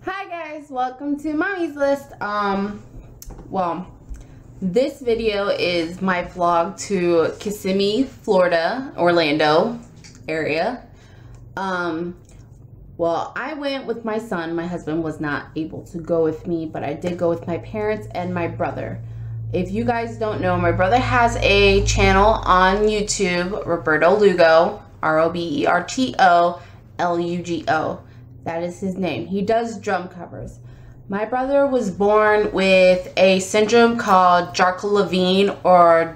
Hi guys, welcome to Mommy's List. Well, this video is my vlog to Kissimmee, Florida, Orlando area. Well, I went with my son. My husband was not able to go with me, but I did go with my parents and my brother. If you guys don't know, my brother has a channel on YouTube, Roberto Lugo, Roberto Lugo. That is his name. He does drum covers. My brother was born with a syndrome called Jarko-Levine or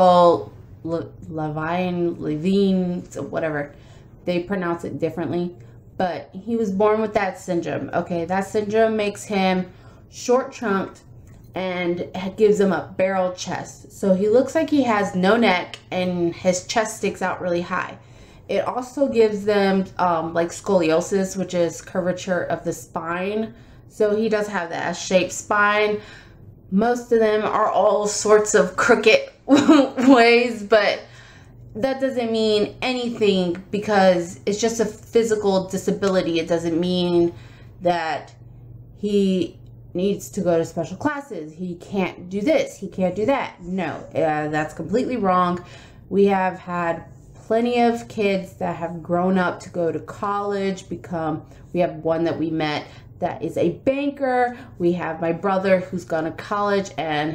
Jarko-Levine, whatever. They pronounce it differently. But he was born with that syndrome. Okay, that syndrome makes him short-trunked and gives him a barrel chest. So he looks like he has no neck and his chest sticks out really high. It also gives them like scoliosis, which is curvature of the spine. So he does have that S-shaped spine. Most of them are all sorts of crooked ways, but that doesn't mean anything because it's just a physical disability. It doesn't mean that he needs to go to special classes. He can't do this. He can't do that. No, that's completely wrong. We have had plenty of kids that have grown up to go to college, we have one that we met that is a banker. We have my brother who's gone to college, and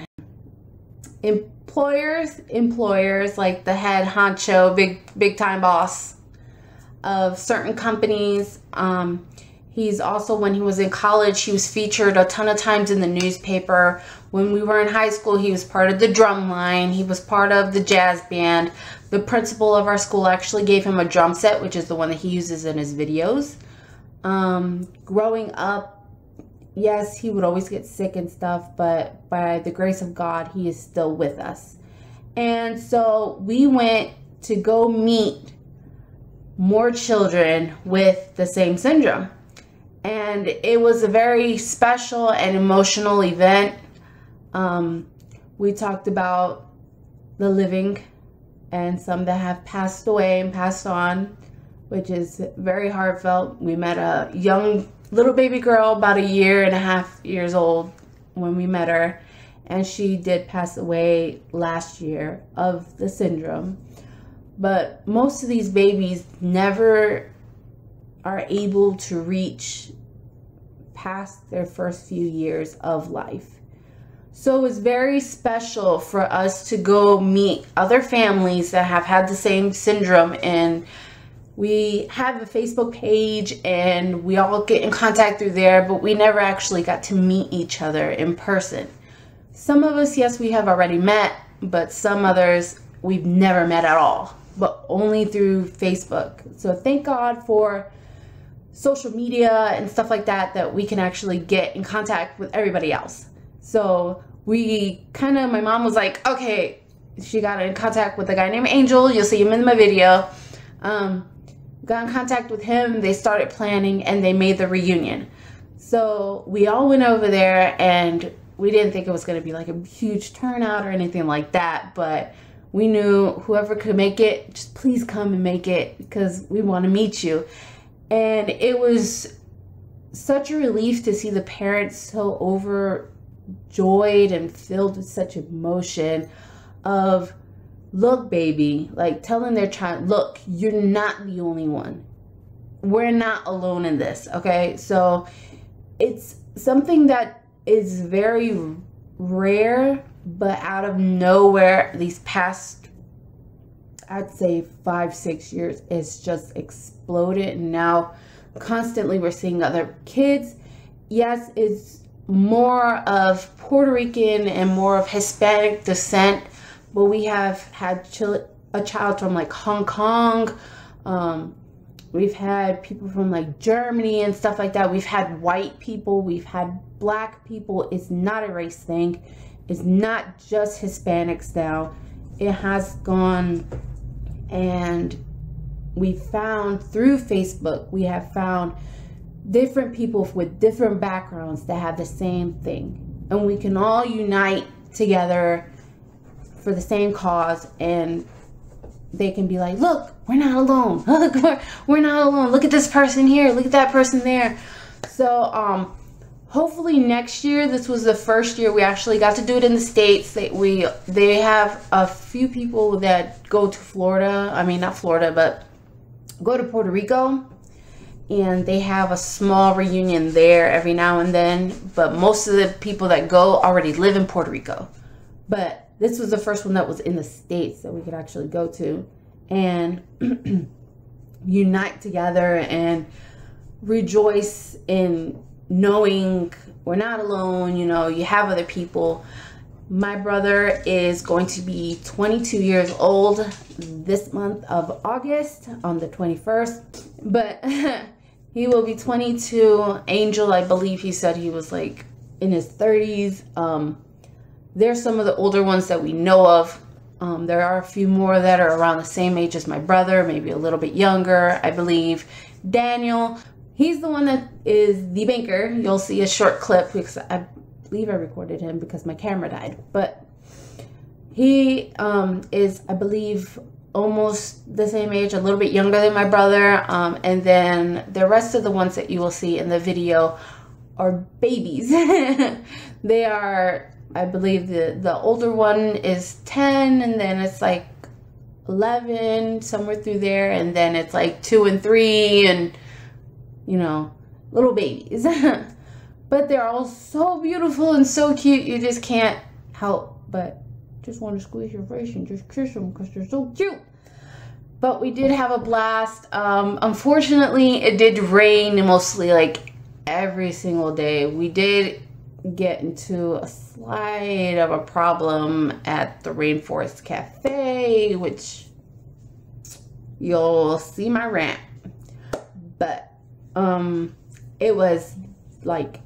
employers like the head honcho, big time boss of certain companies. He's also, when he was in college, he was featured a ton of times in the newspaper. When we were in high school, he was part of the drum line. He was part of the jazz band. The principal of our school actually gave him a drum set, which is the one that he uses in his videos. Growing up, yes, he would always get sick and stuff, but by the grace of God, he is still with us. And so we went to go meet more children with the same syndrome. And it was a very special and emotional event. We talked about the living and some that have passed away and passed on, which is very heartfelt. We met a young little baby girl, about 1.5 years old when we met her, and she did pass away last year of the syndrome. But most of these babies never are able to reach past their first few years of life. So it was very special for us to go meet other families that have had the same syndrome, and we have a Facebook page and we all get in contact through there, but we never actually got to meet each other in person. Some of us, yes, we have already met, but some others we've never met at all, but only through Facebook. So thank God for social media and stuff like that, that we can actually get in contact with everybody else. So we kind of, my mom was like, okay, she got in contact with a guy named Angel. You'll see him in my video. Got in contact with him. They started planning and they made the reunion. So we all went over there, and we didn't think it was going to be like a huge turnout or anything like that. But we knew whoever could make it, just please come and make it because we want to meet you. And it was such a relief to see the parents so overjoyed and filled with such emotion of, look, baby, like telling their child, look, you're not the only one. We're not alone in this, okay? So it's something that is very rare, but out of nowhere, these past, I'd say 5-6 years, it's just exploded. And now constantly we're seeing other kids. Yes, it's more of Puerto Rican and more of Hispanic descent, but we have had a child from like Hong Kong. We've had people from like Germany and stuff like that. We've had white people, we've had black people. It's not a race thing. It's not just Hispanics now. It has gone. And we found through Facebook, we have found different people with different backgrounds that have the same thing. And we can all unite together for the same cause, and they can be like, look, we're not alone. Look, we're not alone. Look at this person here. Look at that person there. So hopefully next year, this was the first year we actually got to do it in the States. They have a few people that go to Florida. I mean, not Florida, but go to Puerto Rico. And they have a small reunion there every now and then. But most of the people that go already live in Puerto Rico. But this was the first one that was in the States that we could actually go to and unite together and rejoice in knowing we're not alone. You know, you have other people. My brother is going to be 22 years old this month of August on the 21st, but he will be 22. Angel, I believe he said he was like in his 30s. There's some of the older ones that we know of. There are a few more that are around the same age as my brother, maybe a little bit younger, I believe. Daniel, he's the one that is the banker. You'll see a short clip because I believe I recorded him because my camera died. But he is, I believe, almost the same age, a little bit younger than my brother. And then the rest of the ones that you will see in the video are babies. They are, I believe the older one is 10, and then it's like 11, somewhere through there, and then it's like 2 and 3, and you know, little babies. But they're all so beautiful and so cute, you just can't help but just want to squeeze your face and just kiss them because they're so cute. But we did have a blast. Unfortunately, it did rain mostly like every single day. We did get into a slight of a problem at the Rainforest Cafe, which you'll see my rant. But it was like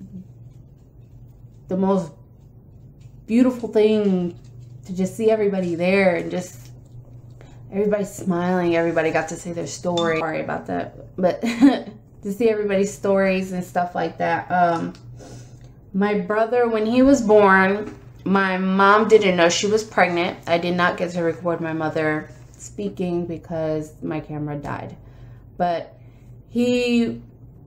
the most beautiful thing to just see everybody there and just everybody smiling. Everybody got to say their story. Sorry about that, but to see everybody's stories and stuff like that. My brother, when he was born, my mom didn't know she was pregnant. I did not get to record my mother speaking because my camera died. But they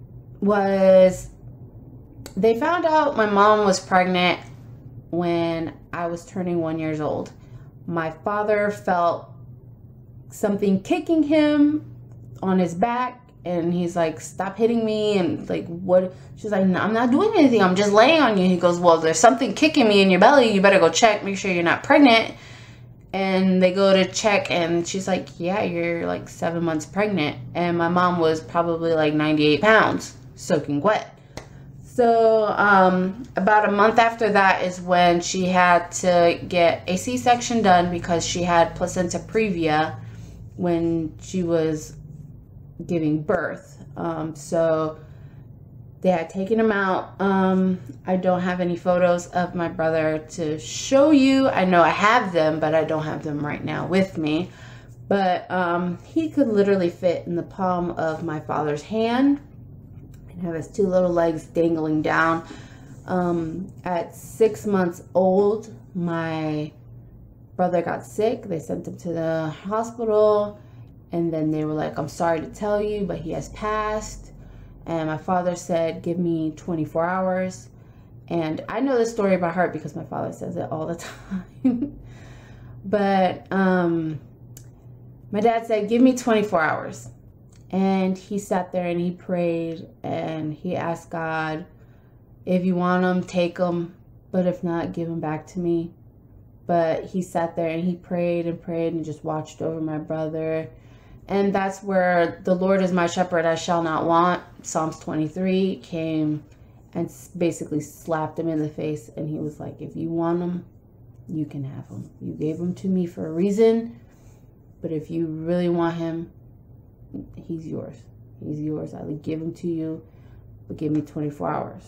found out my mom was pregnant when I was turning 1 year old. My father felt something kicking him on his back, and he's like, stop hitting me. And like, what? She's like, no, I'm not doing anything, I'm just laying on you. He goes, well, there's something kicking me in your belly, you better go check, make sure you're not pregnant. And they go to check, and she's like, yeah, you're like 7 months pregnant. And my mom was probably like 98 pounds soaking wet. So about a month after that is when she had to get a C-section done because she had placenta previa when she was giving birth. So they had taken him out. I don't have any photos of my brother to show you. I know I have them, but I don't have them right now with me. But he could literally fit in the palm of my father's hand and have his 2 little legs dangling down. At 6 months old, my brother got sick. They sent him to the hospital, and then they were like, I'm sorry to tell you, but he has passed. And my father said, give me 24 hours. And I know this story by heart because my father says it all the time. But my dad said, give me 24 hours. And he sat there and he prayed and he asked God, if you want him, take him. But if not, give him back to me. But he sat there and he prayed and just watched over my brother. And that's where the Lord is my shepherd, I shall not want. Psalms 23 came and basically slapped him in the face. And he was like, if you want him, you can have him. You gave him to me for a reason. But if you really want him, he's yours. He's yours. I will give him to you, but give me 24 hours.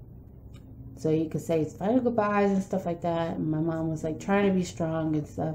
So he could say his final goodbyes and stuff like that. And my mom was like trying to be strong and stuff.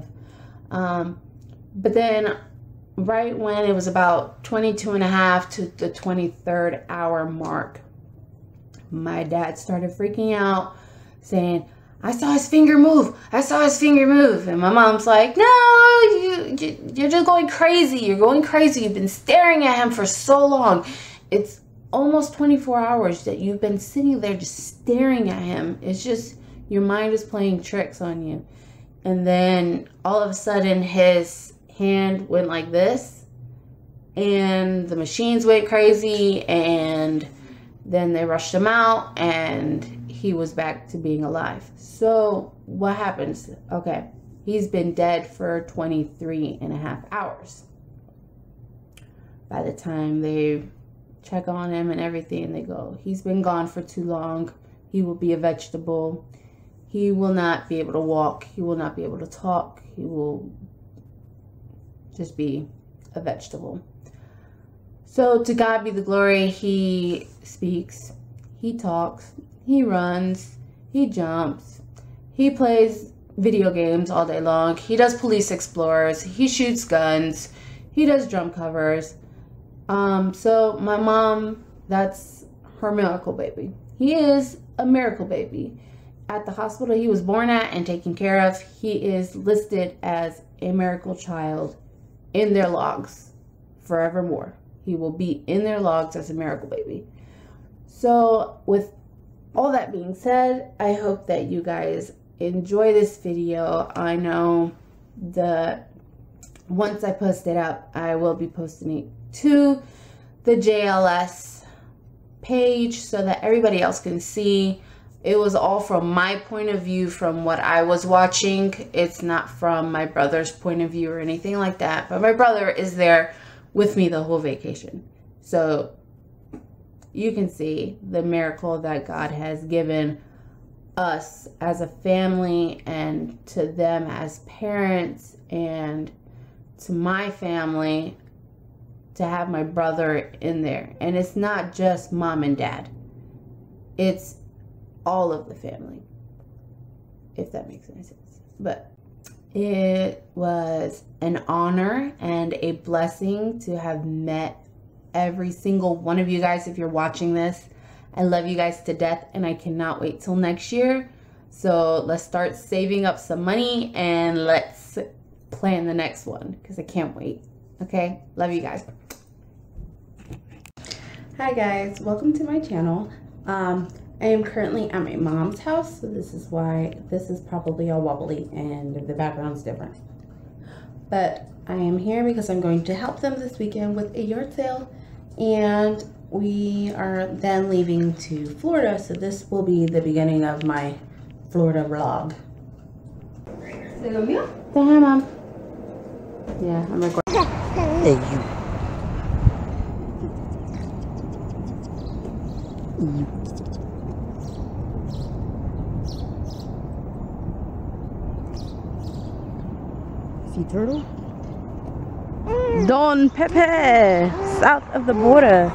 But then right when it was about 22 and a half to the 23rd hour mark, my dad started freaking out, saying, I saw his finger move. I saw his finger move. And my mom's like, no, you're just going crazy. You're going crazy. You've been staring at him for so long. It's almost 24 hours that you've been sitting there just staring at him. It's just, your mind is playing tricks on you. And then all of a sudden his hand went like this, and the machines went crazy, and then they rushed him out, and he was back to being alive. So what happens? Okay, he's been dead for 23 and a half hours. By the time they check on him and everything, they go, he's been gone for too long. He will be a vegetable. He will not be able to walk. He will not be able to talk. He will just be a vegetable. So to God be the glory. He speaks, he talks, he runs, he jumps, he plays video games all day long, he does police explorers, he shoots guns, he does drum covers. So my mom, that's her miracle baby. He is a miracle baby. At the hospital he was born at and taken care of, he is listed as a miracle child in their logs forevermore. He will be in their logs as a miracle baby. So with all that being said, I hope that you guys enjoy this video. I know that once I post it up, I will be posting it to the JLS page so that everybody else can see. It was all from my point of view, from what I was watching. It's not from my brother's point of view or anything like that. But my brother is there with me the whole vacation. So you can see the miracle that God has given us as a family, and to them as parents, and to my family to have my brother in there. And it's not just mom and dad. It's all of the family, if that makes any sense. But it was an honor and a blessing to have met every single one of you guys. If you're watching this, I love you guys to death, and I cannot wait till next year. So let's start saving up some money and let's plan the next one, because I can't wait. Okay, love you guys. Hi guys, welcome to my channel. I am currently at my mom's house, so this is why this is probably all wobbly and the background's different. But I am here because I'm going to help them this weekend with a yard sale, and we are then leaving to Florida, so this will be the beginning of my Florida vlog. Say hi, Mom. Yeah, I'm recording. Hey, you. Sea turtle? Don Pepe, south of the border.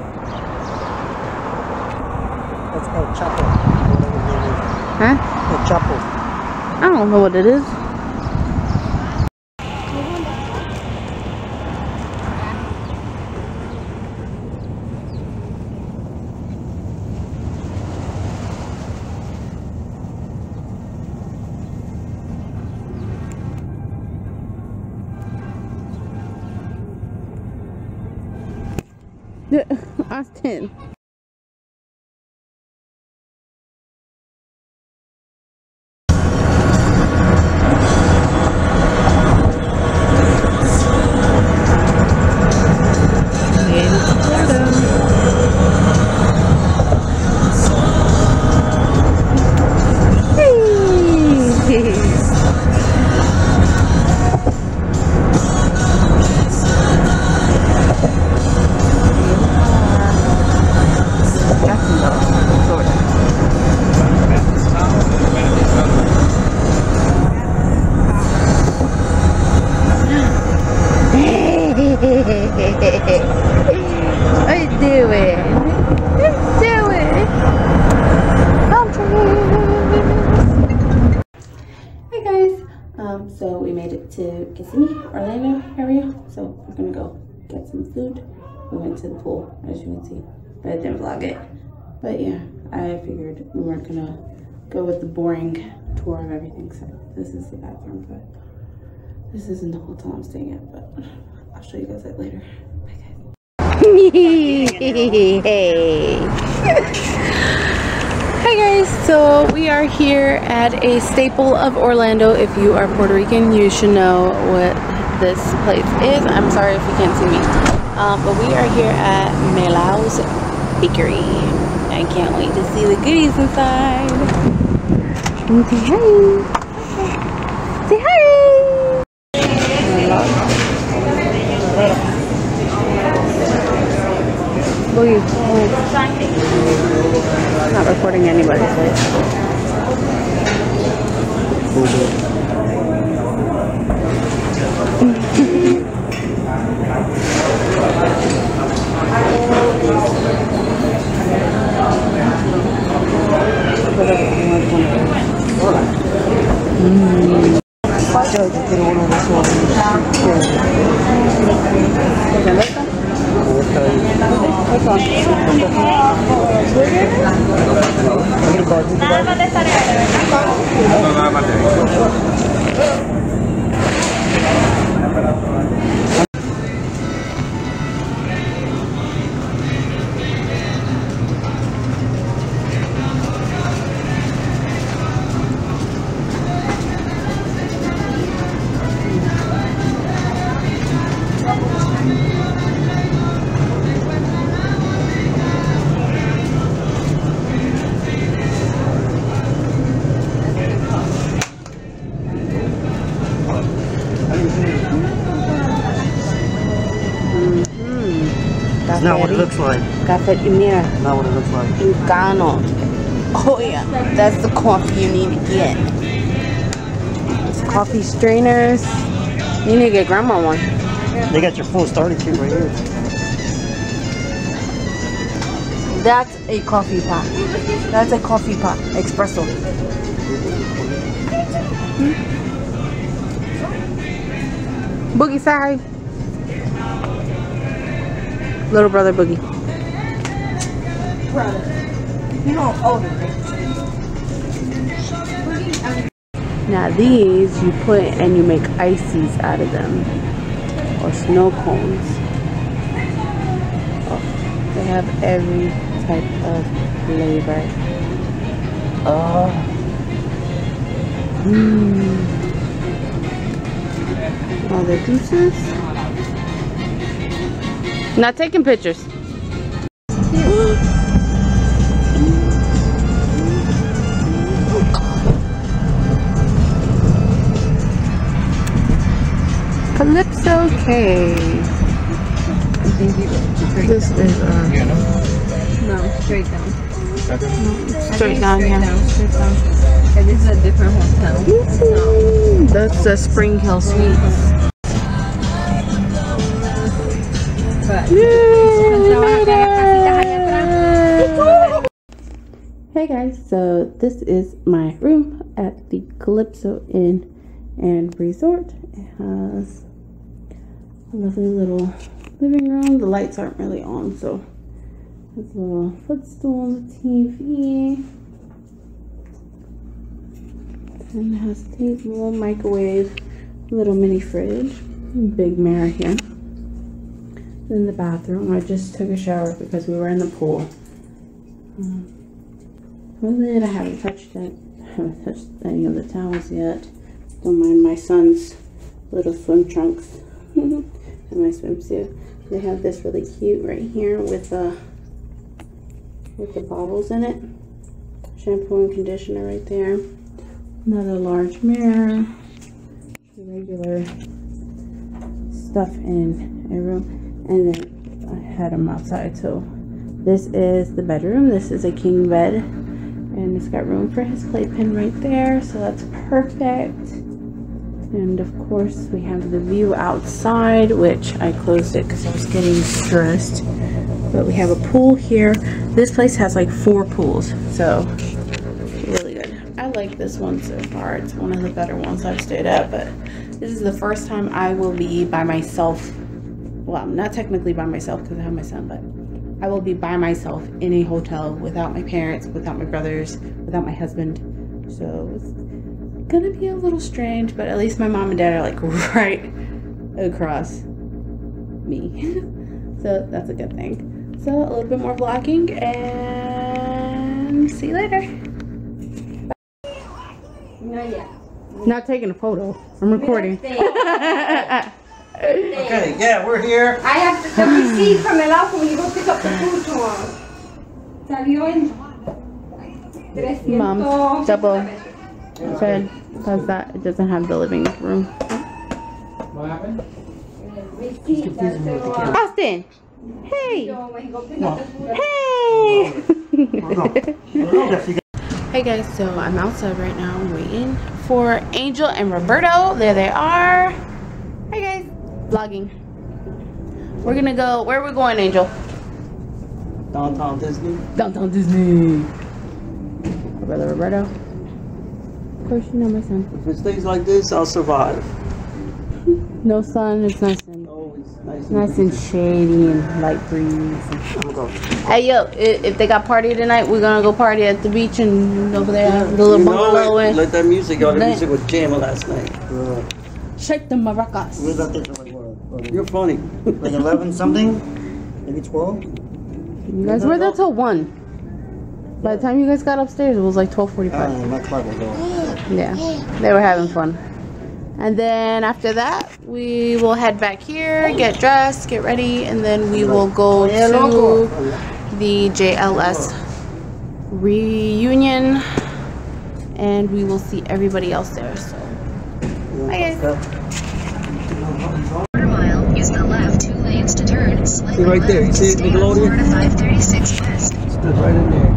That's El Chapo. Huh? El Chapo. I don't know what it is. Austin. What are you doing? What are you doing? Hey guys, so we made it to Kissimmee, Orlando area. So we're gonna go get some food. We went to the pool, as you can see, but I didn't vlog it. But yeah, I figured we weren't gonna go with the boring tour of everything. So this is the bathroom, but this isn't the hotel I'm staying at, but I'll show you guys that later. Bye guys. Hi guys, so we are here at a staple of Orlando. If you are Puerto Rican, you should know what this place is. I'm sorry if you can't see me. But we are here at Melau's Bakery. I can't wait to see the goodies inside. And say hi. Say hi. Boogie. Not recording anybody's face. That's not what it looks like. Café y mira. Not what it looks like. Incano. Oh yeah, that's the coffee you need to get. It's coffee strainers. You need to get grandma one. They got your full starter kit right here. That's a coffee pot. That's a coffee pot. Espresso. Boogie, say hi. Little brother Boogie. Brother. You know I'm older. Now these you put and you make ices out of them. Or snow cones. Oh, they have every type of flavor. Oh. All the juices. Not taking pictures. Calypso cake. This is No, straight down. straight down, yeah. Straight down. And this is a different hotel. No. That's the Spring Hill Suites. Hey guys, so this is my room at the Calypso Inn and Resort. It has a lovely little living room. The lights aren't really on, so there's a little footstool on the TV. And it has a table, microwave, little mini fridge, big mirror here. In the bathroom, I just took a shower because we were in the pool. With it, I haven't touched it. I haven't touched any of the towels yet. Don't mind my son's little swim trunks and my swimsuit. They have this really cute right here with the bottles in it. Shampoo and conditioner right there. Another large mirror. Regular stuff in a room. And then I had them outside. So this is the bedroom. This is a king bed. And it's got room for his playpen right there. So that's perfect. And of course we have the view outside, which I closed it because I was getting stressed. But we have a pool here. This place has like 4 pools. So really good. I like this one so far. It's one of the better ones I've stayed at. But this is the first time I will be by myself. Well, I'm not technically by myself because I have my son, but I will be by myself in a hotel without my parents, without my brothers, without my husband. So it's gonna be a little strange, but at least my mom and dad are like right across me. So that's a good thing. pizza, a little bit more vlogging, and see you later. No, yeah. Not taking a photo. I'm recording. Okay, yeah, we're here. I have the receipt from the house when you go pick up the food tomorrow. Salió en 300. Mom's double bed because that it doesn't have the living room. What happened? Austin, hey, hey. Hey guys, so I'm outside right now waiting for Angel and Roberto. There they are. Hey guys, vlogging. We're gonna go. Where are we going, Angel? Downtown Disney. Downtown Disney. My brother Roberto. Of course, you know my son. If it stays like this, I'll survive. No sun. It's nice and Always nice and shady and light breeze. I'm gonna go. Hey yo, if they got party tonight, we're gonna go party at the beach and over there have the little bungalow and let that music go. The music was jamming last night. shake the maracas. We got this like what? You're funny. Like 11 something? Maybe 12? You guys were there till 1. By the time you guys got upstairs, it was like 12:45. My club was over. Yeah, they were having fun. And then after that, we will head back here, get dressed, get ready, and then we will go to the JLS reunion, and we will see everybody else there. So, bye guys. Mile, use the left 2 lanes to turn. See right there, you see it, Nickelodeon? 536 west. Stood right in there.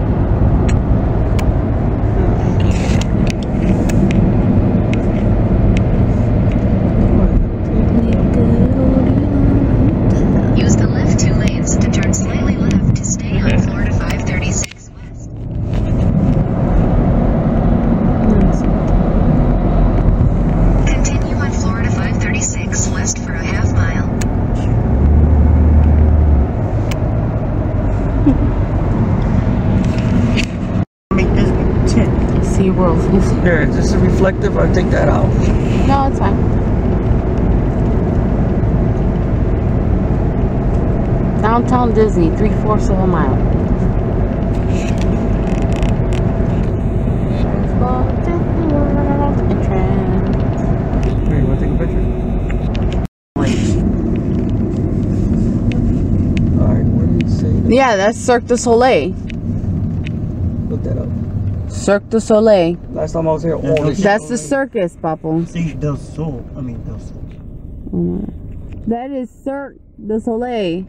Use the left 2 lanes to turn slightly left to stay on Florida 536 west. Continue on Florida 536 west for a half mile. Make this tint. See World. Here, is this a reflective? I'll take that out. No, it's fine. Downtown Disney, 3/4 of a mile. Let's go to the world entrance. Here, you want to take a picture? Alright, what did it say? Yeah, that's Cirque du Soleil. Look that up. Cirque du Soleil. Last time I was here, all this That's the circus, Papo. See, Del Sol. I mean, Del Sol. That is Cirque du Soleil.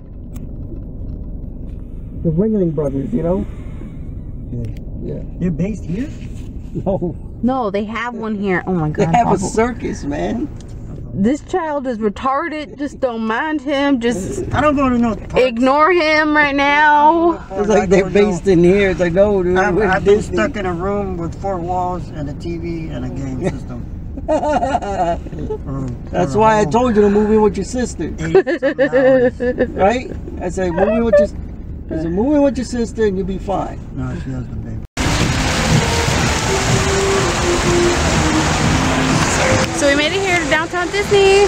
the Ringling Brothers, you know? Yeah. You're based here? No. No, they have one here. Oh my They god. have a Papo. circus, man. This child is retarded. Just don't mind him. Just I don't go to no parks. ignore him right now. It's like they're based in here. It's like, no, dude. I've we're been Disney. stuck in a room with 4 walls and a TV and a game system. That's why I told you to move in with your sister. 8 hours. Right? I said, move in with your sister and you'll be fine. No, she has the baby. So we made it here to downtown Disney.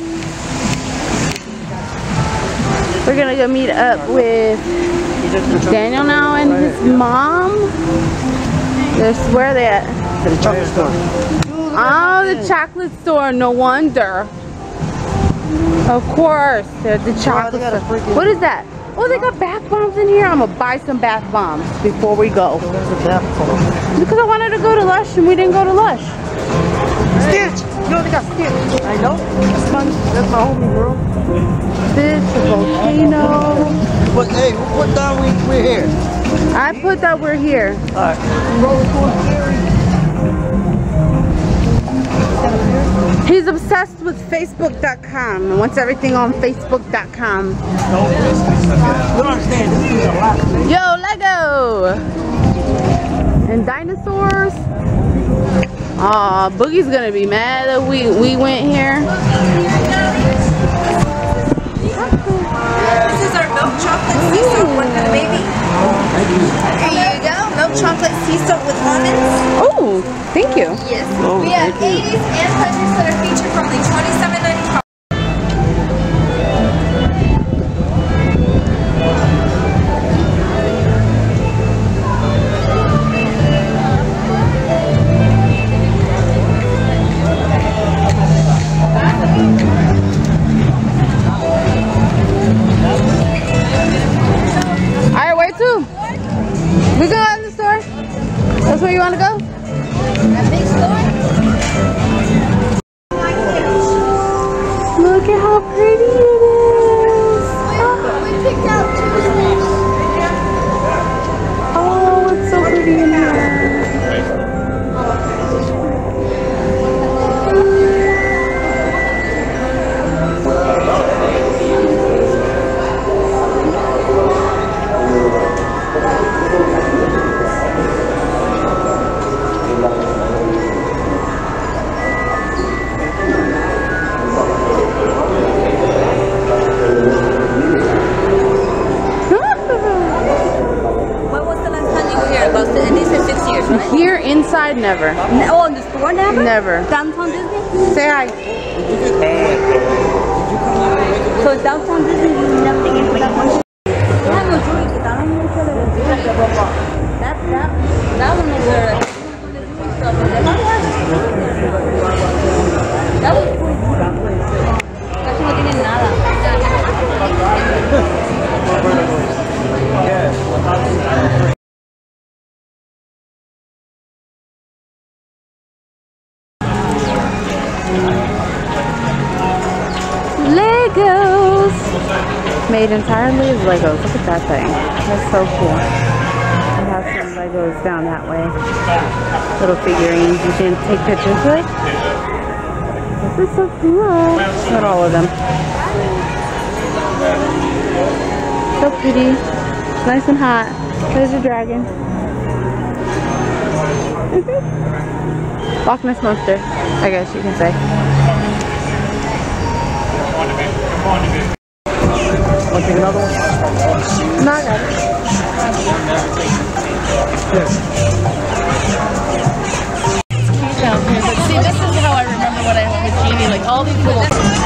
We're gonna go meet up with Daniel now and his mom. Where are they at? To the chocolate store. Oh, the chocolate store. No wonder. Of course, they're at the chocolate got a store. freaking- What is that? Oh, they got bath bombs in here. I'm gonna buy some bath bombs before we go. There's a bath full. Because I wanted to go to Lush and we didn't go to Lush. Stitch! Yo, they got Stitch. I know. That's my homie, bro. This is a volcano. But hey, we'll put down we're here. I put that we're here. Alright. He's obsessed with Facebook.com and wants everything on Facebook.com. You don't understand. This is a lot. Yo, Lego! And dinosaurs. Aw, Boogie's gonna be mad that we went here. This is our milk chocolate sea salt one for the baby. There you go, milk chocolate sea salt with lemons. Oh, thank you. Yes. Oh, We have thank you. 80s and 100s that are featured for only $27.95. where you want to go? That big store? Look at how pretty it is. We picked out two things. Oh, it's so pretty in here. Here inside, never. Oh, in the store never? Never. Downtown Disney? Say hi. So downtown Disney, you never came for that one? That one is where that was cool. Casi no tienen nada. Legos! Made entirely of Legos. Look at that thing. That's so cool. I have some Legos down that way. Little figurines. You can take pictures with. This is so cool. Not all of them. So pretty. It's nice and hot. There's a dragon. Loch Ness Monster, I guess you can say. Want to take another one? No, I got it. But see, this is how I remember what I had with Jeannie, like all these little...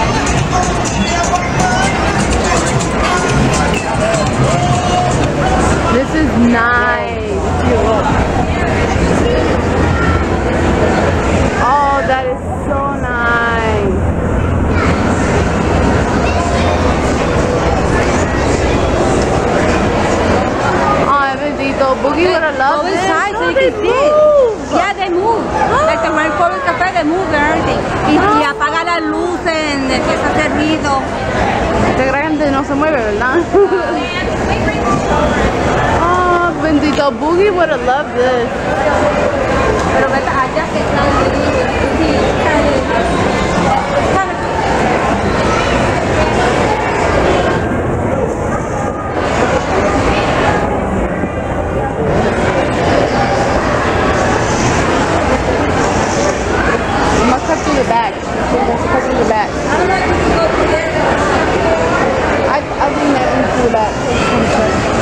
This is nice. Oh, that is so nice. Oh, bendito. Boogie would have loved Go this. inside so you They can see it. move. Yeah, they move. Like the rainforest café, they move and everything. Y apaga las luces, empieza a hacer ruido. Este grande no se mueve, ¿verdad? Oh, bendito. Boogie would have loved this. Pero vete allá que You must cut through the back. You must cut through the back. I'll bring that into the back.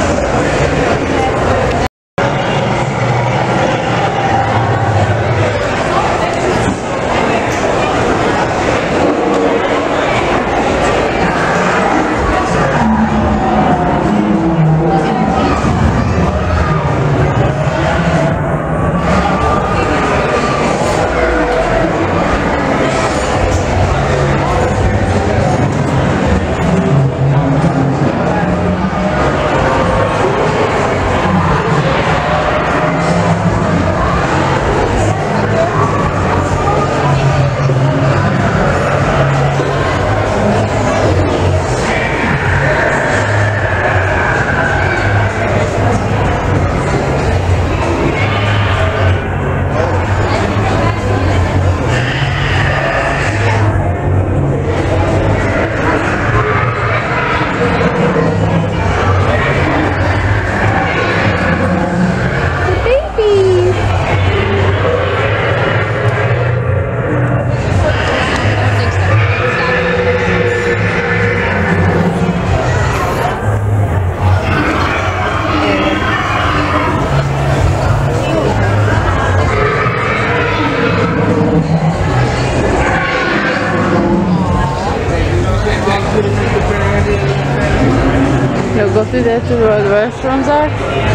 You'll go through there to where the restrooms are?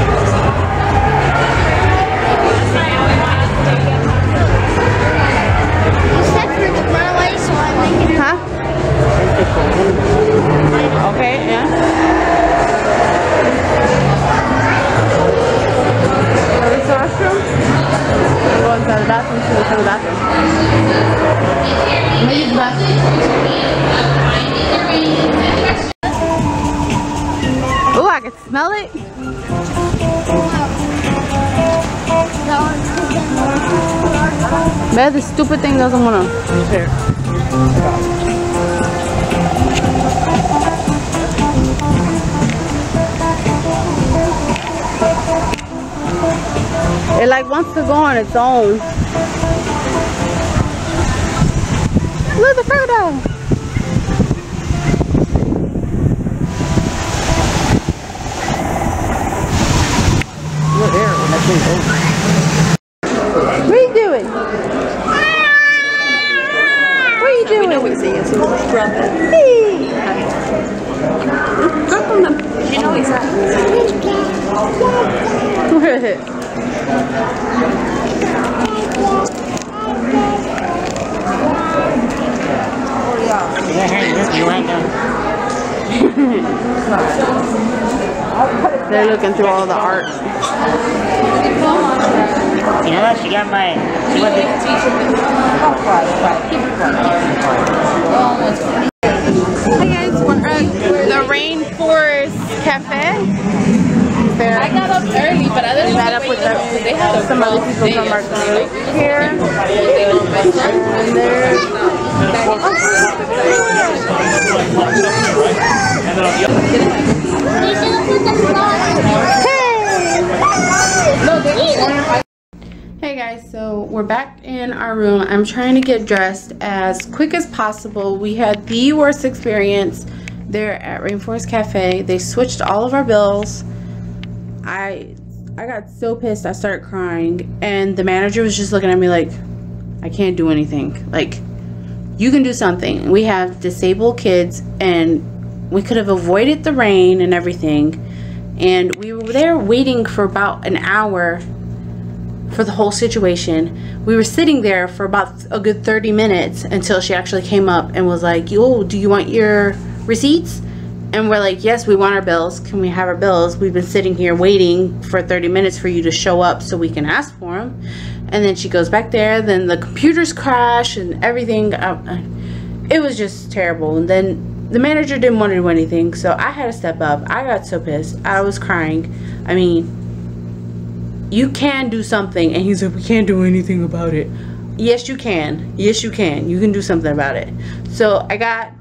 Huh? Okay, yeah. Is this the restroom? Man, this stupid thing doesn't want to. It like wants to go on its own. Look, the crocodile. You're there when that thing's over. What are you doing? What are you doing? We know he's eating, so we'll scrub it. Hey. You know he's not. They're looking through all the art. You know, she got my. She went to. Hi guys, we're at the Rainforest Cafe. I got up early, but I didn't Met up with they had a some other people from our group here. And there's Hey guys, so we're back in our room. I'm trying to get dressed as quick as possible. We had the worst experience there at Rainforest Cafe. They switched all of our bills. I got so pissed I started crying, and the manager was just looking at me like, I can't do anything. Like, you can do something. We have disabled kids, and we could have avoided the rain and everything, and we were there waiting for about an hour for the whole situation. We were sitting there for about a good 30 minutes until she actually came up and was like, yo, do you want your receipts? And we're like, yes, we want our bills. Can we have our bills? We've been sitting here waiting for 30 minutes for you to show up so we can ask for them. And then she goes back there, then the computers crash and everything. It was just terrible. And then the manager didn't want to do anything, so I had to step up. I got so pissed. I was crying. I mean, you can do something. And he's like, we can't do anything about it. Yes, you can. Yes, you can. You can do something about it. So I got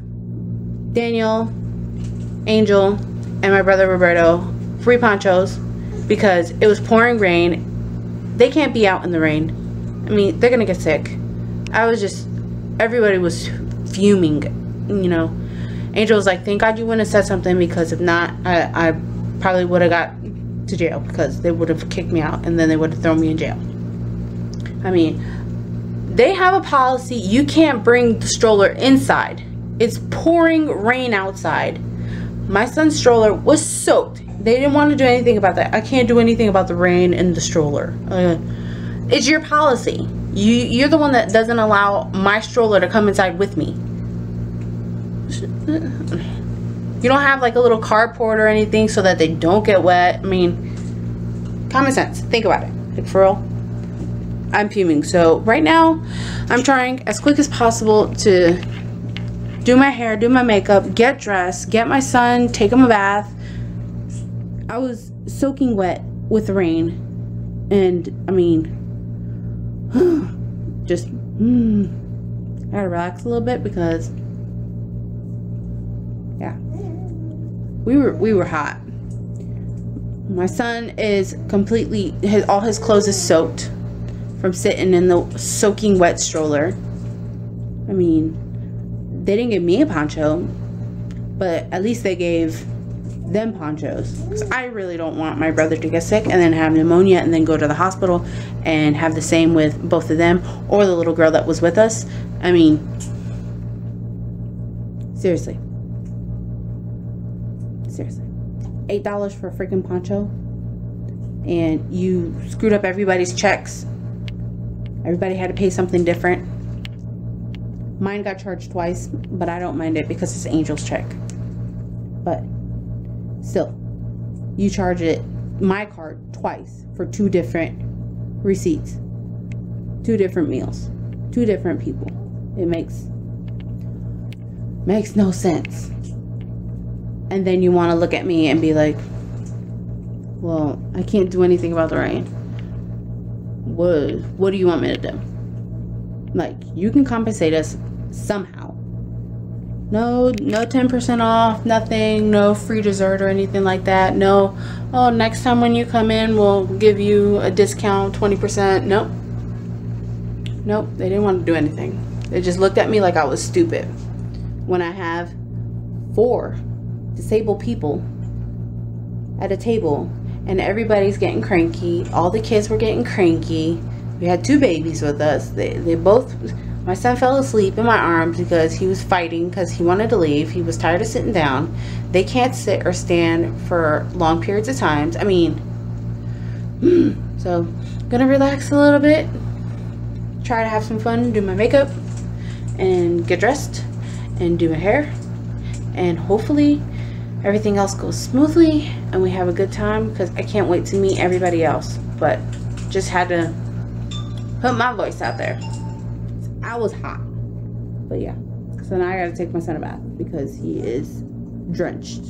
Daniel, Angel, and my brother Roberto free ponchos because it was pouring rain. They can't be out in the rain. I mean, they're gonna get sick. I was just, everybody was fuming, you know. Angel was like, thank God you wouldn't have said something, because if not, I probably would have got to jail, because they would have kicked me out and then they would have thrown me in jail. I mean, they have a policy, you can't bring the stroller inside. It's pouring rain outside. My son's stroller was soaked. They didn't want to do anything about that. I can't do anything about the rain and the stroller. It's your policy. You're the one that doesn't allow my stroller to come inside with me. You don't have like a little carport or anything so that they don't get wet. I mean, common sense. Think about it. Like, for real. I'm fuming. So right now, I'm trying as quick as possible to do my hair, do my makeup, get dressed, get my son, take him a bath. I was soaking wet with the rain, and I mean, just I gotta relax a little bit, because yeah, we were hot. My son is completely, all his clothes is soaked from sitting in the soaking wet stroller. I mean, they didn't give me a poncho, but at least they gave them ponchos, because I really don't want my brother to get sick and then have pneumonia and then go to the hospital and have the same with both of them or the little girl that was with us. I mean, seriously, $8 for a freaking poncho, and you screwed up everybody's checks. Everybody had to pay something different. Mine got charged twice, but I don't mind it because it's Angel's check. But still, you charge my card twice for 2 different receipts, 2 different meals, 2 different people. It makes no sense. And then you want to look at me and be like, well, I can't do anything about the rain. What do you want me to do? Like, you can compensate us somehow. No 10% off, nothing, no free dessert or anything like that. No, oh, next time when you come in, we'll give you a discount, 20%. Nope. Nope, they didn't want to do anything. They just looked at me like I was stupid. When I have 4 disabled people at a table and everybody's getting cranky. All the kids were getting cranky. We had 2 babies with us. They both, my son fell asleep in my arms because he was fighting because he wanted to leave. He was tired of sitting down. They can't sit or stand for long periods of times. I mean, so I'm gonna relax a little bit, try to have some fun, do my makeup and get dressed and do my hair, and hopefully everything else goes smoothly and we have a good time, because I can't wait to meet everybody else. But just had to put my voice out there. I was hot. But yeah, so now I gotta take my son a bath because he is drenched.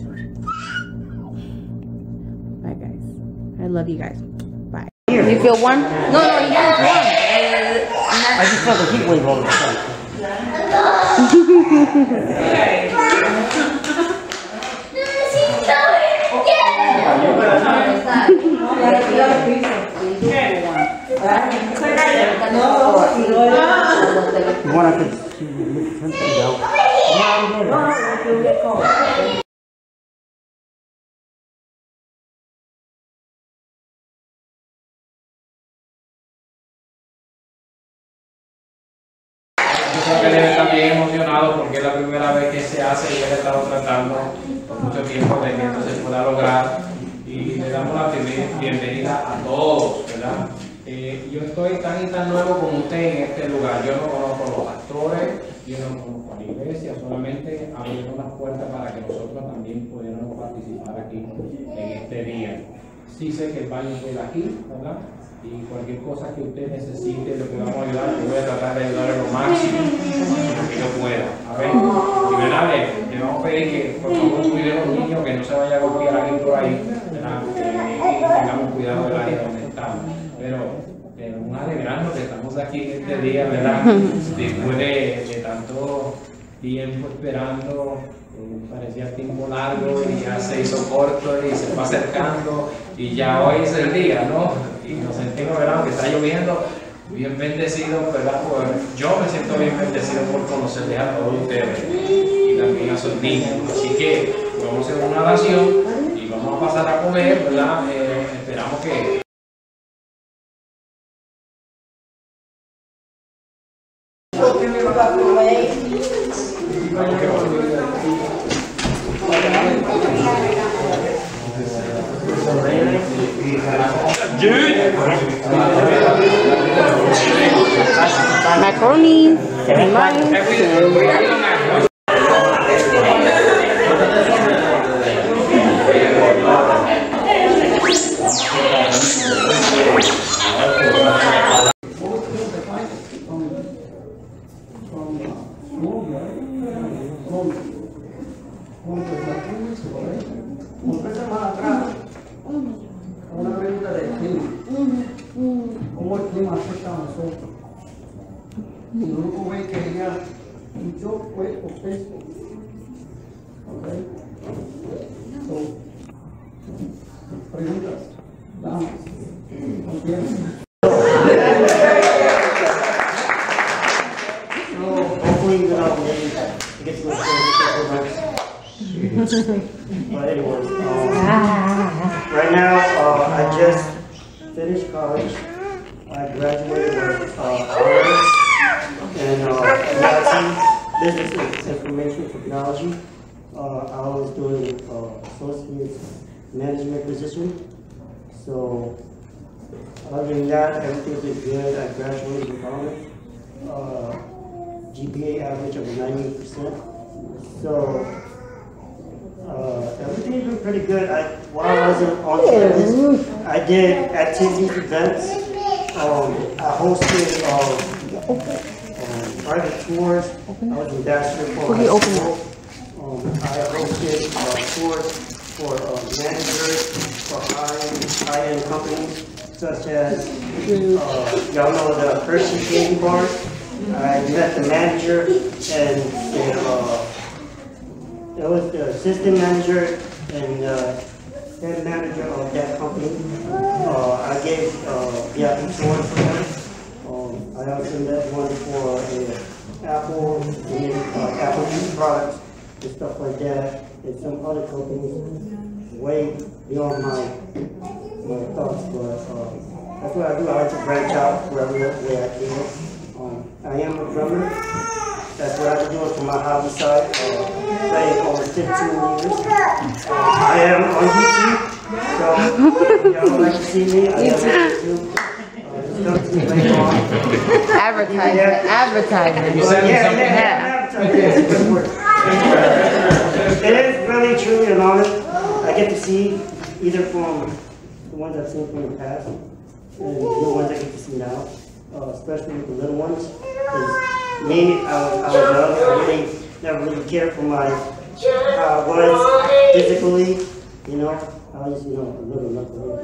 Bye guys, I love you guys. Bye. You feel warm? No, you feel warm. I just felt the heat wave all of a sudden. Creo que él está bien emocionado porque es la primera vez que se hace y él ha estado tratando por mucho tiempo de que esto se pueda lograr, y le damos la bienvenida a todos, ¿verdad? Yo estoy tan y tan nuevo como usted en este lugar. Yo no conozco los actores, yo no conozco la iglesia, solamente abrieron las puertas para que nosotros también pudiéramos participar aquí en este día. Sí sé que el baño queda aquí, ¿verdad? Y cualquier cosa que usted necesite, le podamos ayudar. Yo voy a tratar de ayudarle lo máximo que yo pueda. A ver, y verdad, le vamos a pedir que por favor cuide a los niños, que no se vaya a golpear aquí por ahí, ¿verdad? Que tengamos cuidado del área donde estamos. Pero vamos a alegrarnos que estamos aquí en este día, ¿verdad? Después de tanto tiempo esperando. Parecía tiempo largo y ya se hizo corto y se fue acercando, y ya hoy es el día, ¿no? Y nos sentimos, ¿verdad? Que está lloviendo, bien bendecidos, ¿verdad? Pues yo me siento bien bendecido por conocerles a todos ustedes y también a sus niños. Así que vamos a hacer una oración y vamos a pasar a comer, ¿verdad? Esperamos que... Macaroni, Una pregunta del clima. ¿Cómo el clima afecta a nosotros? El grupo ve que ella mucho fue opuesto. ¿Ok? So, preguntas. Damas. Hopefully you know, maybe it gets a little but anyway, right now I just finished college. I graduated with honors and business information technology. I was doing associate management position. So other than that, everything's been good. I graduated with honors. GPA average of 98%. So everything's been pretty good. While I wasn't on campus, I did activities, events. I hosted private tours. I was ambassador for high school. I hosted tours for managers for high-end companies, such as y'all know the Hershey candy bars. I met the manager and it was the assistant manager and head manager of that company. I gave VIP tours for them. I also met one for Apple, Apple juice products and stuff like that, and some other companies way beyond my thoughts. But that's what I do. I like to branch out wherever way I can. I am a drummer. That's what I've been doing for my hobby side. Playing over 15 years. I am on YouTube, so if y'all would like to see me, I am on YouTube. Advertisement. It is really, truly an honor. I get to see either from the ones I've seen from the past and the new ones I get to see now, especially with the little ones. Because me, I was young. I really never really cared for how I was physically, you know. I was, a little knuckle,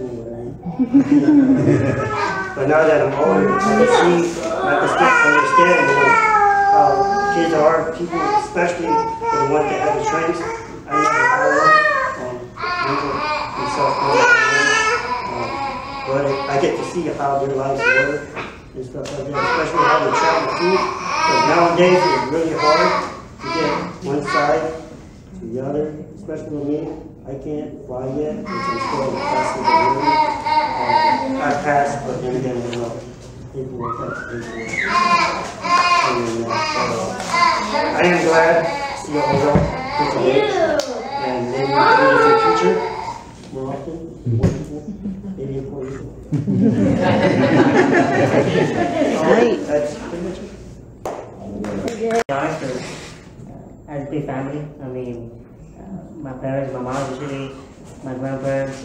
but now that I'm older, I can see, I can understand, how kids are, people, especially the ones that have the strengths. I never but I get to see how their lives work and stuff like that, especially how they travel too. Because nowadays it's really hard to get one side to the other, especially with me. I can't fly yet, which I'm still passing the room. I passed, but then again, paperwork has to pay for it. I am glad to see all y'all today, and maybe in the future, more often, more people, maybe in Puerto Rico. That's pretty much it. As a big family, I mean, my parents, my mom, usually my grandparents,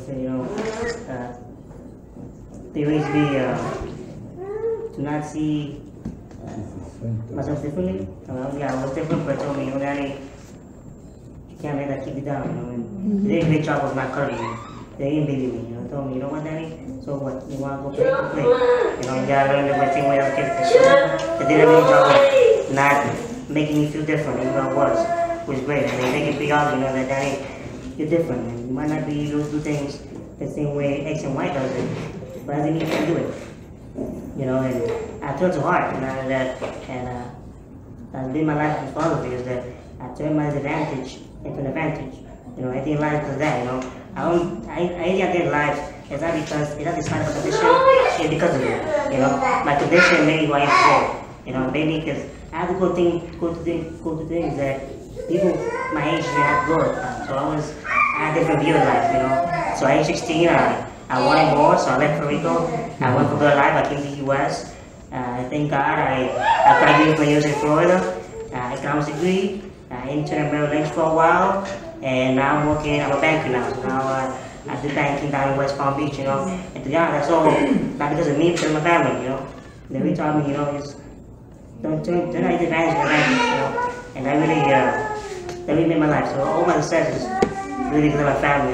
they raised me to not see myself differently. I was different, but told me, Daddy, you can't let that keep you down, and they did a great job of not cutting me. They didn't believe me, told me, you know what, Daddy? So what? You want to go play? Go play. You gotta learn the same way other kids can. They did a great job of not making me feel different, even though I was great. I mean, they can be out, that Daddy, you're different, and you might not be able to do things the same way X and Y does it, but I think you can do it. And I turned to heart, and that's been my life philosophy, is that I turn my disadvantage into an advantage. I think life does that, I think life is not because it doesn't sign up a condition, it's because of it. My condition made me who I am today. Made me, because I have to go to things that people my age didn't have to go. So I had a different view of life, So at age 16, I wanted more, so I left Puerto Rico. I went for good life. I came to the U.S. Thank God I graduated from the University of Florida, economics degree. I interned at Merrill Lynch for a while, and now I'm a banker now. So now I do banking down in West Palm Beach, And to be honest, that's all not because of me, because of my family, They really taught me, just don't turn out your advantage of banking, And that really made my life. So all my success is really because of my family.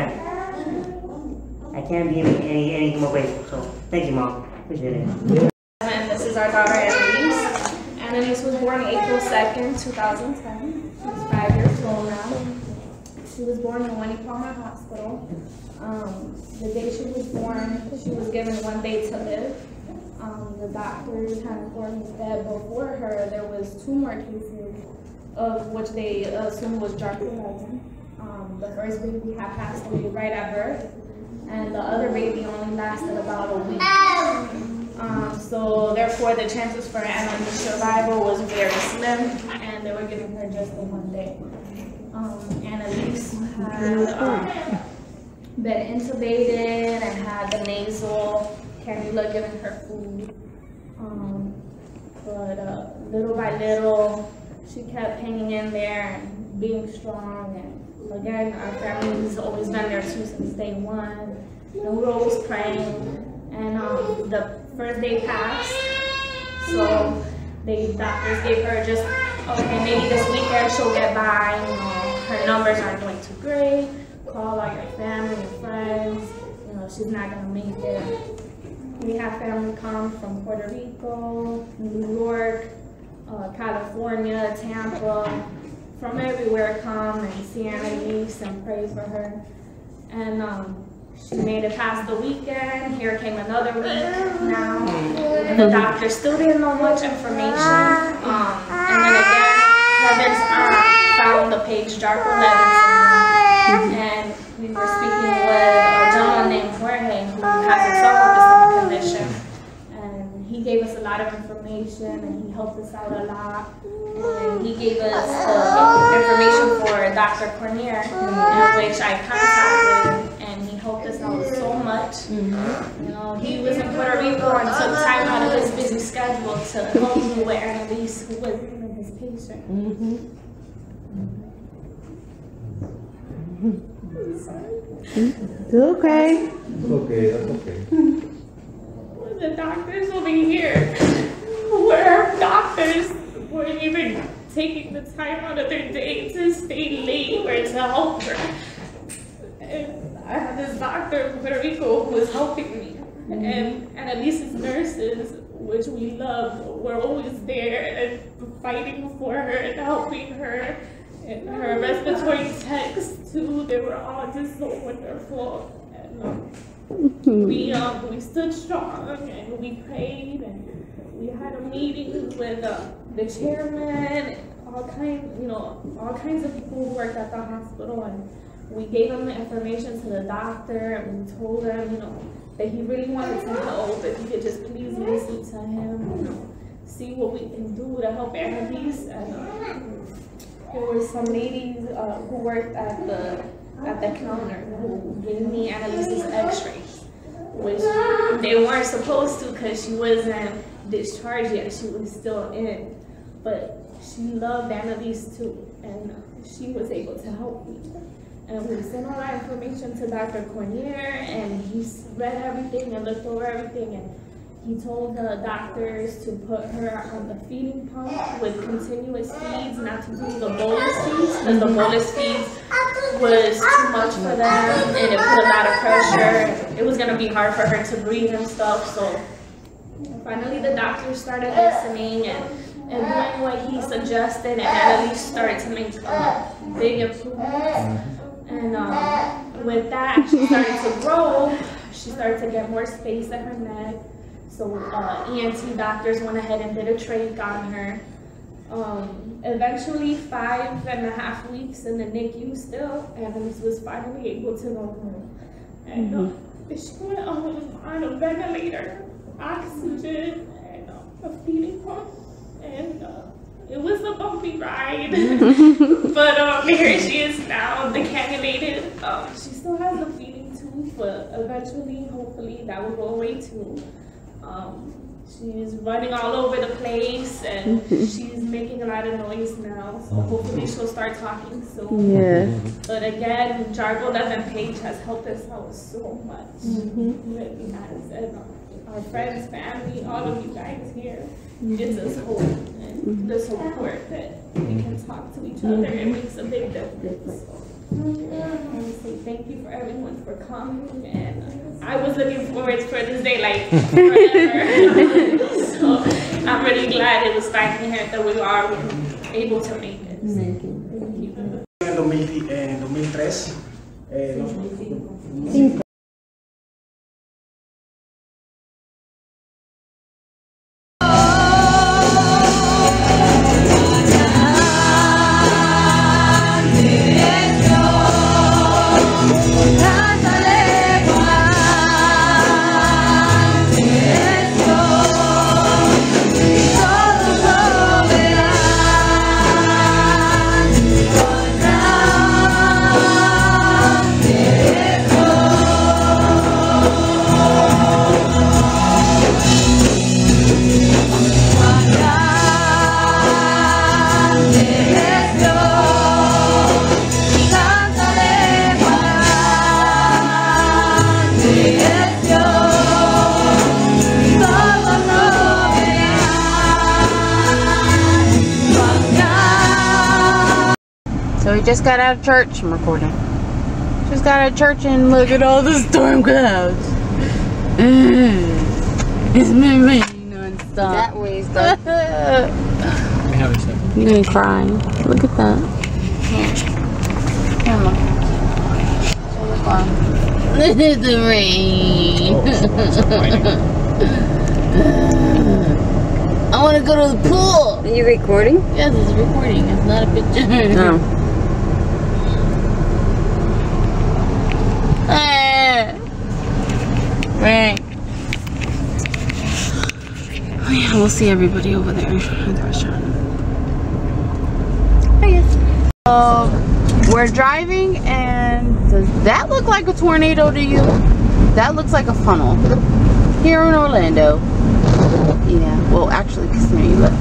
I can't be any more grateful. So thank you, Mom. Appreciate it. And this is our daughter, Annalise. Annalise was born April 2nd, 2010. She's 5 years old now. She was born in Winnie Palmer Hospital. The day she was born, she was given 1 day to live. The doctors had informed me that before her, there was 2 more cases of which they assumed was drug poisoning. The first baby had passed away right at birth, and the other baby only lasted about a week. So therefore, the chances for Annalise's survival was very slim, and they were giving her just the 1 day. Annalise had been intubated and had the nasal cannula giving her food. But little by little, she kept hanging in there and being strong. And again, our family has always been there too since day one. And we were always praying. And the first day passed, so the doctors gave her just, okay, maybe this weekend she'll get by. Her numbers aren't doing too great. Call all your family and friends. She's not gonna make it. We have family come from Puerto Rico, New York, California, Tampa, from everywhere come and see Annalise and pray for her. And she made it past the weekend. Here came another week now. And the doctor still didn't know much information. And then again, Kevin's aunt found the page Jarko Levinson. And we were speaking with a gentleman named Jorge who has a son with the same condition. And he gave us a lot of information and he helped us out a lot. And he gave us the information for Dr. Cornier, in which I contacted, and he helped us out so much. You know, he was in Puerto Rico and took time out of his busy schedule to help me with Annalise, who was even his patient. It's okay. It's okay, that's okay. The doctors over here, where doctors weren't even taking the time out of their day to stay late or to help her. And I had this doctor in Puerto Rico who was helping me. And Annalise's nurses, which we love, were always there and fighting for her and helping her. And her respiratory techs too, they were all just so wonderful. And we stood strong and we prayed and we had a meeting with the chairman, all kinds of people who worked at the hospital, and we gave them the information to the doctor and we told him, that he really wanted to help, if he could just please listen to him, see what we can do to help Annalise. And there were some ladies who worked at the counter who gave me Annalise's x-rays, which they weren't supposed to because she wasn't discharged yet, she was still in. But she loved Annalise too, and she was able to help me. And we sent all our information to Dr. Cornier, and he read everything and looked over everything, and he told the doctors to put her on the feeding pump with continuous feeds, not to do the bolus feeds, because the bolus feeds was too much for them, and it put a lot of pressure. It was going to be hard for her to breathe and stuff, so finally the doctors started listening and doing what he suggested, and Annalise started to make big improvements. And with that, she started to grow. She started to get more space in her neck. So ENT doctors went ahead and did a trach on her. Eventually, 5.5 weeks in the NICU still, Annalise was finally able to go home. And she went on a ventilator, oxygen, and a feeding pump. And it was a bumpy ride. But here she is now, decannulated. She still has a feeding tube, but eventually, hopefully, that will go away too. She's running all over the place and she's making a lot of noise now, so hopefully she'll start talking soon. Yeah. But again, Jarko 11 page has helped us out so much. Really has. And our friends, family, all of you guys here gives us hope and the support that we can talk to each other. It makes a big difference. I want to say thank you for everyone for coming, and I was looking forward for this day like forever. So I'm really glad it was finally here that we are able to make it. Thank you. En 2003, So we just got out of church. I'm recording. Just got out of church and look at all the storm clouds. It's been raining non-stop. That way is done. You're gonna cry. Look at that. Come on. Look at the rain. I want to go to the pool. Are you recording? Yes, it's recording. It's not a picture. No. Right. Oh yeah, we'll see everybody over there at the restaurant. We're driving, and does that look like a tornado to you? That looks like a funnel here in Orlando. Yeah, well, actually, Kissimmee, but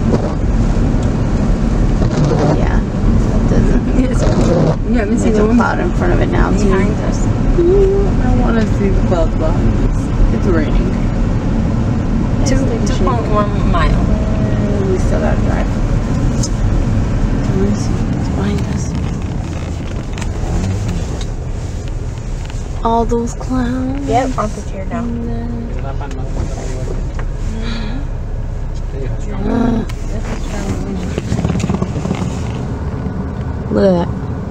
yeah, it doesn't. There's a cloud in front of it now too. Behind us. I want to see the clouds behind us. It's raining. 2.1 mile. We still gotta drive. Let's see what's behind us. All those clouds. Yep, on the chair now. Look at that.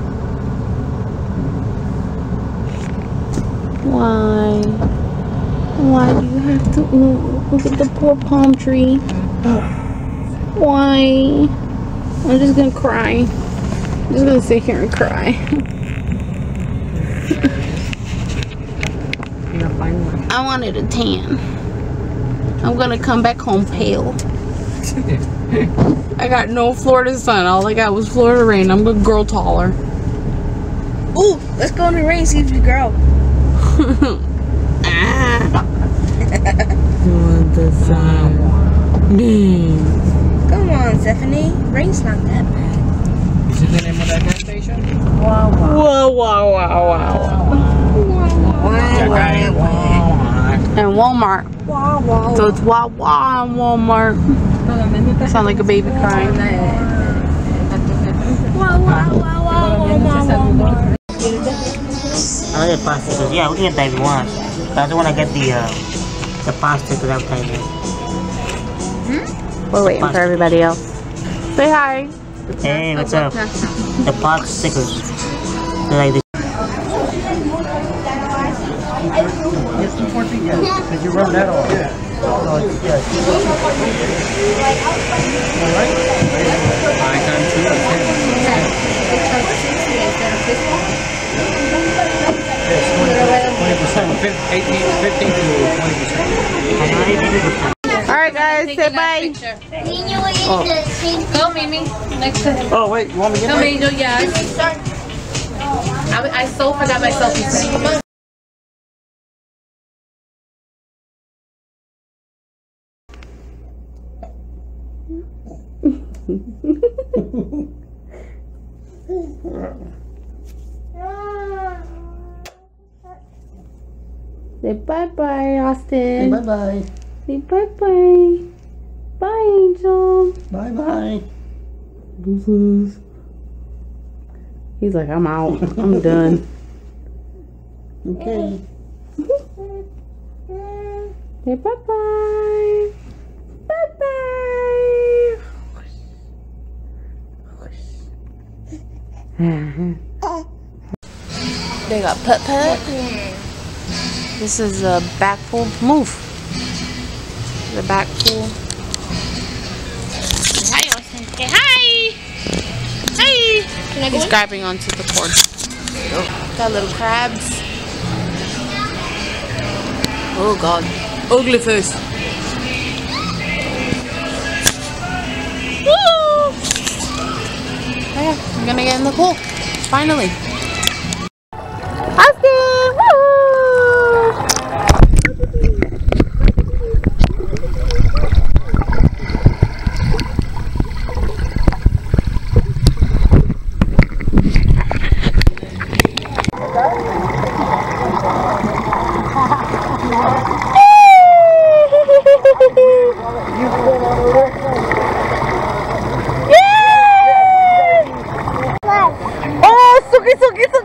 Why? Why do you have to look at the poor palm tree? Why? I'm just gonna cry. I'm just gonna sit here and cry. I wanted a tan. I'm gonna come back home pale. I got no Florida sun. All I got was Florida rain. I'm gonna grow taller. Ooh, let's go in the rain, see if you grow. Come on, Stephanie. Rain's not that bad. Is it the name of that gas station? Wow, wow. Whoa, wow, wow, wow. And Walmart. Wow, wow. So it's wow, wow, and Walmart. Sound like a baby crying. Wow, wow, wow, wow, Walmart. I like the pasta. Yeah, we can get that if you want. But I don't want to get the pasta because I'm kind of. We're waiting for everybody else. Say hi. Hey, what's up? The pasta stickers. They're like this. It's 214, yeah. Did you run that off? Yeah. So, yeah. All right. 5 times 2 is 10. 15 to 20%. Alright guys, say bye. Go, Mimi. Next to him. Oh, wait, you want me to get Come, my... Angel, yes. I so forgot my selfie stick. Come on. Say bye-bye, Austin. Say bye-bye. Say bye-bye. Bye, Angel. Bye-bye. Deuces. He's like, I'm out. I'm done. Okay. Say bye-bye. Bye-bye. They got putt-putt. This is a back pool. Move. The back pool. Hi, Austin. Say hi. Hi. Can I go? He's grabbing onto the cord. Got little crabs. Oh God. Ugly face. Woo! Okay, I'm gonna get in the pool. Finally. Austin! Woo!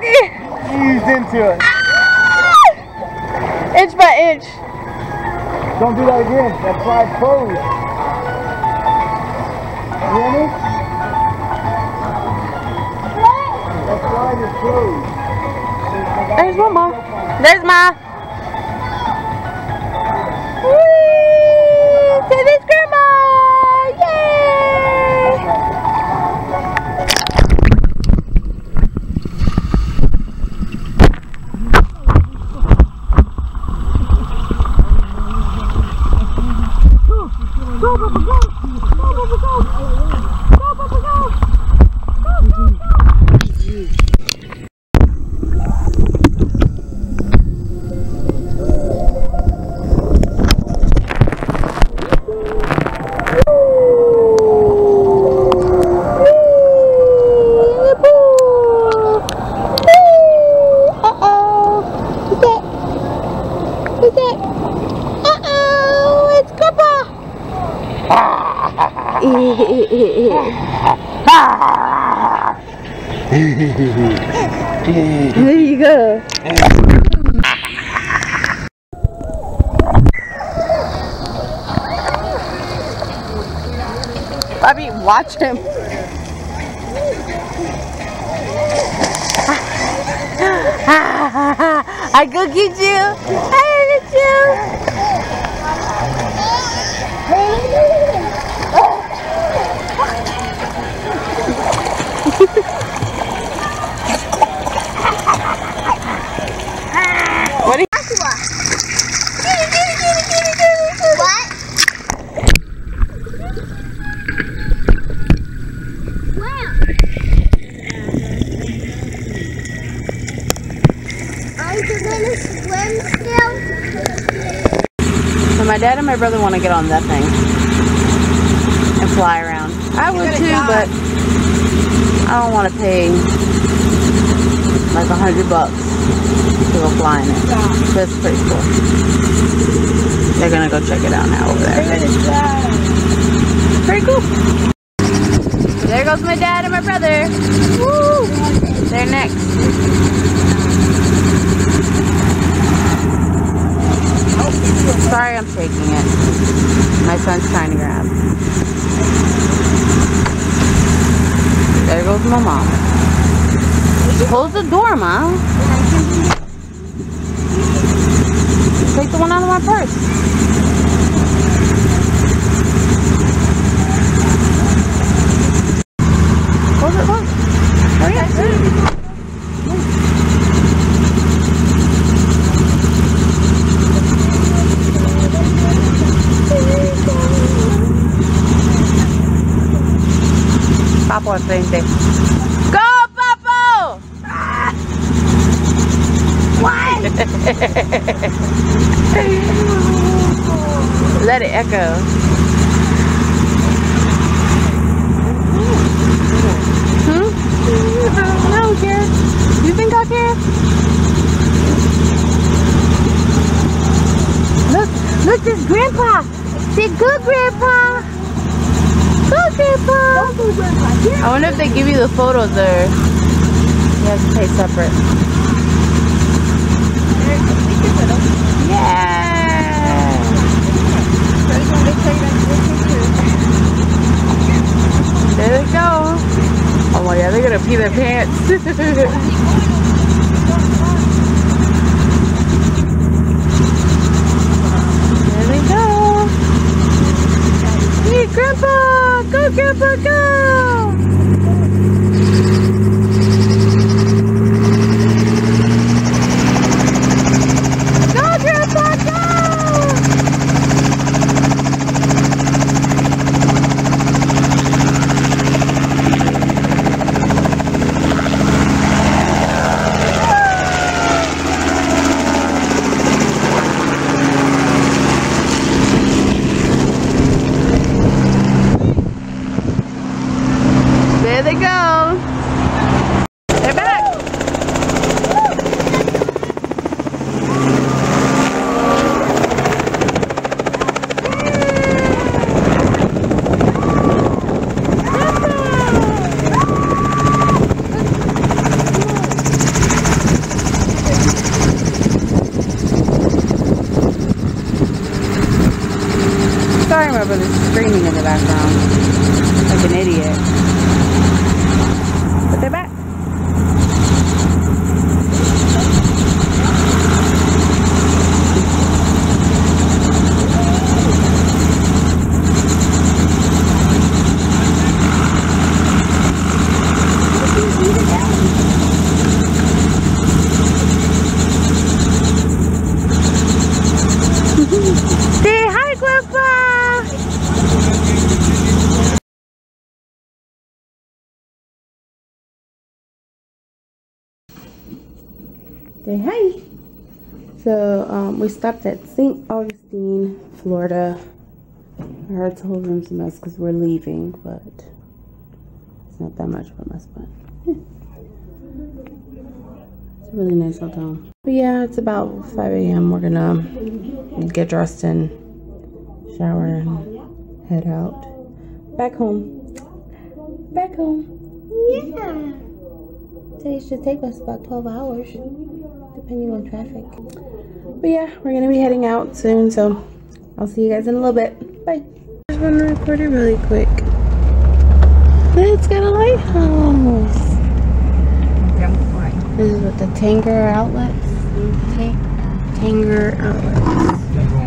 Eased into it. Inch by inch. Don't do that again. That slide closed. You hear me? That slide is closed. There's Mama. There's Ma. Whee! To this grandma! Yay! Go, Papa, go! Go, Papa, go! Go, Papa, go! Go, go, go! There you go. Bobby, watch him. I go get you. I get you. What are you? What? Wow. Are you gonna swim still? So my dad and my brother want to get on that thing and fly around. I would too, but I don't want to pay like $100 to go fly in it. But it's pretty cool. They're gonna go check it out now over there. Pretty cool. So there goes my dad and my brother. Woo! They're next. Oh, sorry, I'm shaking it. My son's trying to grab. There goes my mom. Close the door, Mom. Take the one out of my purse. Close it, close it. Hurry up, hurry up. Papo al frente. Go, Papo! What? Let it echo. Hmm? No, Kara. You think I'll care? Look, this Grandpa. Say good, Grandpa. Good, Grandpa. I wonder if they give you the photos or you have to pay separate. Yeah. There they go. Oh my God, they're gonna pee their pants. There they go. Hey, Grandpa! Go, Grandpa, go! camera, but it's screaming in the background like an idiot. But they're back. Say hi, Grandpa! Say hi. So, we stopped at St. Augustine, Florida. Our hotel room's a mess because we're leaving, but it's not that much of a mess, but it's a really nice hotel. But yeah, it's about 5 a.m. We're gonna get dressed and shower and head out. Back home. Back home. Yeah. So it should take us about 12 hours, depending on traffic. But yeah, we're gonna be heading out soon, so I'll see you guys in a little bit. Bye. I just want to record it really quick. It's got a lighthouse. This is what the Tanger outlets. Tanger outlets.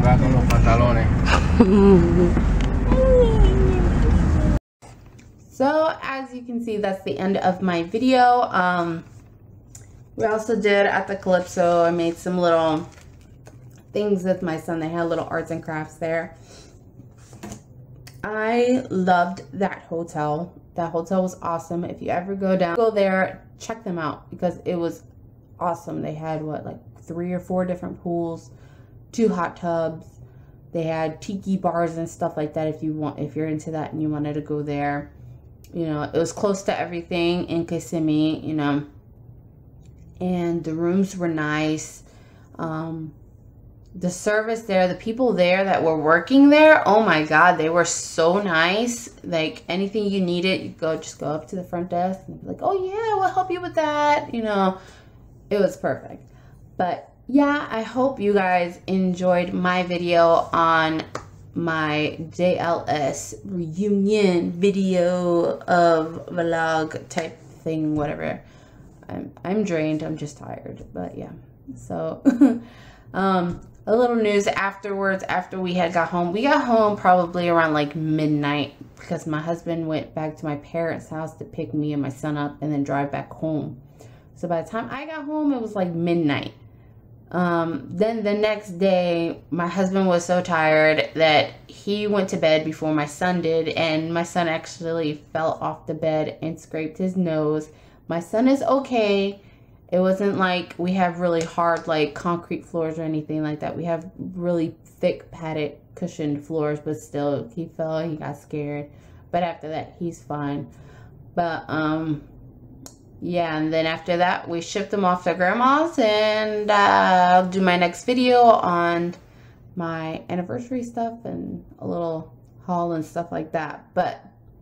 So as you can see, that's the end of my video. We also did at the Calypso, I made some little things with my son. They had little arts and crafts there. I loved that hotel. That hotel was awesome. If you ever go there, check them out because it was awesome. They had what, like 3 or 4 different pools, 2 hot tubs. They had tiki bars and stuff like that if you're into that and you wanted to go there. You know, it was close to everything in Kissimmee, you know. And the rooms were nice. The service there, the people there that were working there, oh my god, they were so nice. Like anything you needed, you just go up to the front desk and be like, oh yeah, we'll help you with that. You know, it was perfect. But yeah, I hope you guys enjoyed my video on my JLS reunion video of vlog type thing, whatever. I'm drained, I'm just tired, but yeah. So a little news afterwards, after we had got home. We got home probably around like midnight because my husband went back to my parents' house to pick me and my son up and then drive back home. So by the time I got home, it was like midnight. Then the next day, my husband was so tired that he went to bed before my son did, and my son actually fell off the bed and scraped his nose. My son is okay. It wasn't like we have really hard like concrete floors or anything like that. We have really thick padded cushioned floors, but still he fell, he got scared. But after that, he's fine. But yeah, and then after that, we shipped them off to grandma's, and I'll do my next video on my anniversary stuff and a little haul and stuff like that. But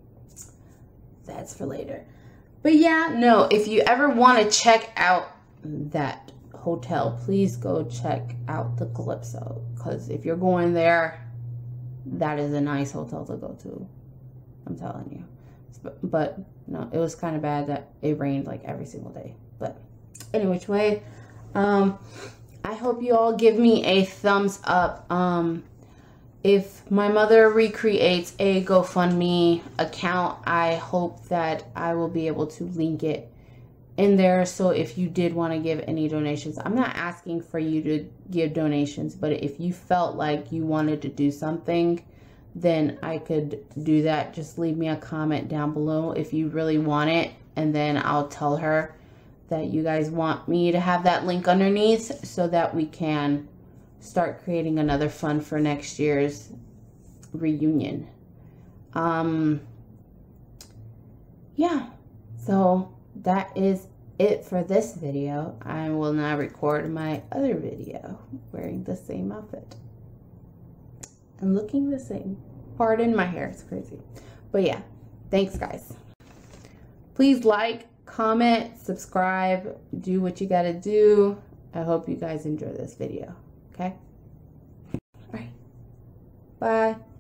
that's for later. But yeah, no, if you ever want to check out that hotel, please go check out the Calypso. Because if you're going there, that is a nice hotel to go to. I'm telling you. But no, it was kind of bad that it rained like every single day. But any which way, I hope you all give me a thumbs up. If my mother recreates a GoFundMe account, I hope that I will be able to link it in there. So if you did want to give any donations, I'm not asking for you to give donations, but if you felt like you wanted to do something, then I could do that. Just leave me a comment down below if you really want it, and then I'll tell her that you guys want me to have that link underneath so that we can start creating another fund for next year's reunion. Yeah, so that is it for this video. I will now record my other video wearing the same outfit and looking the same. Pardon my hair, it's crazy. But yeah, thanks guys. Please like, comment, subscribe, do what you gotta do. I hope you guys enjoy this video. Okay? All right. Bye.